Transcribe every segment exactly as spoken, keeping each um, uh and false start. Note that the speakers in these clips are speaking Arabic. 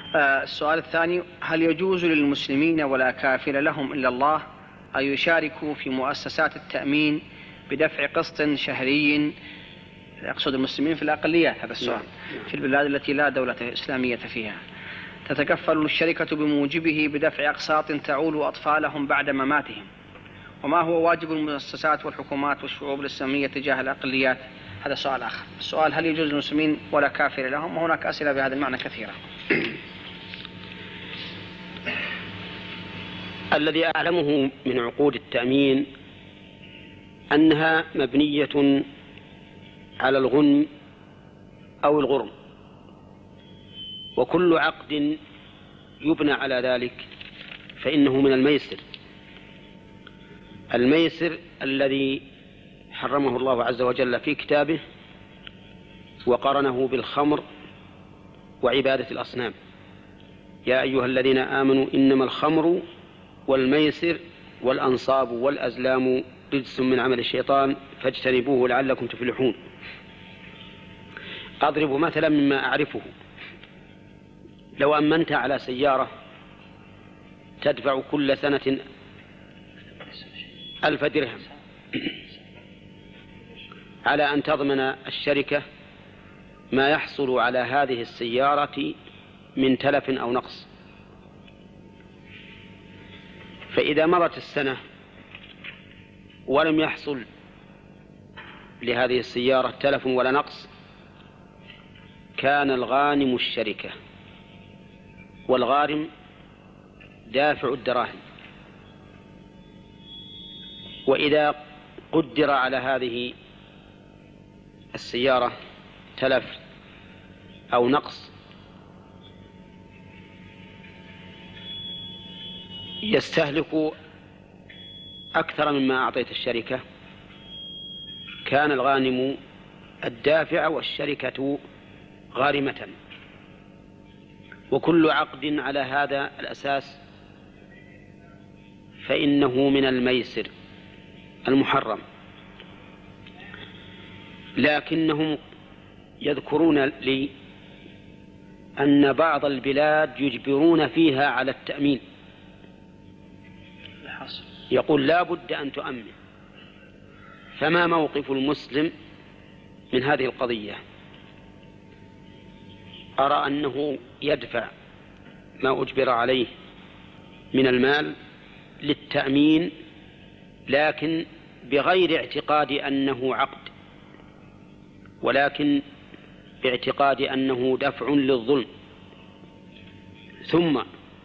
آه السؤال الثاني: هل يجوز للمسلمين ولا كافر لهم إلا الله أن يشاركوا في مؤسسات التأمين بدفع قسط شهري، يقصد المسلمين في الأقليات هذا السؤال، في البلاد التي لا دولة إسلامية فيها، تتكفل الشركة بموجبه بدفع أقساط تعول أطفالهم بعد مماتهم؟ وما هو واجب المؤسسات والحكومات والشعوب الإسلامية تجاه الأقليات؟ هذا سؤال آخر. السؤال: هل يجوز للمسلمين ولا كافر لهم؟ وهناك أسئلة بهذا المعنى كثيرة. الذي أعلمه من عقود التأمين أنها مبنية على الغنم أو الغرم، وكل عقد يبنى على ذلك فإنه من الميسر. الميسر الذي حرمه الله عز وجل في كتابه وقرنه بالخمر وعبادة الأصنام: يا أيها الذين آمنوا إنما الخمر والميسر والأنصاب والأزلام رجس من عمل الشيطان فاجتنبوه لعلكم تفلحون. أضرب مثلا مما أعرفه: لو أمنت على سيارة تدفع كل سنة ألف درهم على أن تضمن الشركة ما يحصل على هذه السيارة من تلف أو نقص، فإذا مرت السنة ولم يحصل لهذه السيارة تلف ولا نقص، كان الغانم الشركة والغارم دافع الدراهم. وإذا قدر على هذه السيارة تلف أو نقص يستهلك أكثر مما أعطيت الشركة، كان الغانم الدافع والشركة غارمة. وكل عقد على هذا الأساس فإنه من الميسر المحرم. لكنهم يذكرون لي أن بعض البلاد يجبرون فيها على التأمين، يقول لا بد أن تؤمن. فما موقف المسلم من هذه القضية؟ أرى أنه يدفع ما أجبر عليه من المال للتأمين، لكن بغير اعتقاد أنه عقد، ولكن باعتقاد أنه دفع للظلم. ثم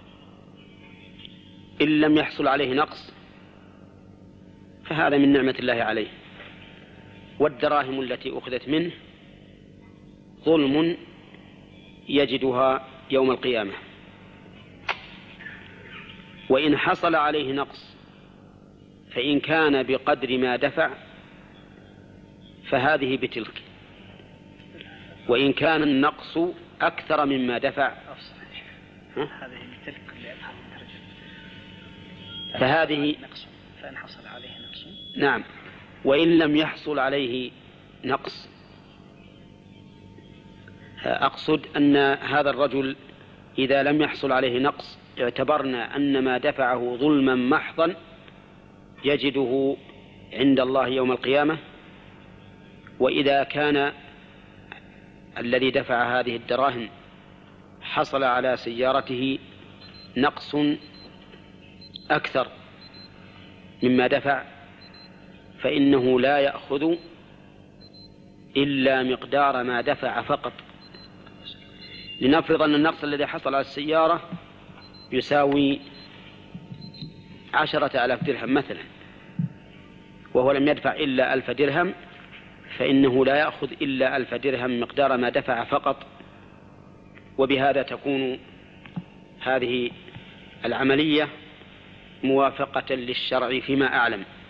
إن لم يحصل عليه نقص فهذا من نعمة الله عليه، والدراهم التي أخذت منه ظلم يجدها يوم القيامة. وإن حصل عليه نقص فإن كان بقدر ما دفع فهذه بتلك، وإن كان النقص أكثر مما دفع هذه بتلك فهذه فإن حصل عليه نقص. نعم. وإن لم يحصل عليه نقص، أقصد أن هذا الرجل إذا لم يحصل عليه نقص اعتبرنا أن ما دفعه ظلما محضا يجده عند الله يوم القيامة. وإذا كان الذي دفع هذه الدراهم حصل على سيارته نقص أكثر مما دفع فإنه لا يأخذ إلا مقدار ما دفع فقط. لنفرض أن النقص الذي حصل على السيارة يساوي عشرة آلاف درهم مثلا، وهو لم يدفع إلا ألف درهم، فإنه لا يأخذ إلا ألف درهم مقدار ما دفع فقط. وبهذا تكون هذه العملية موافقة للشرع فيما أعلم.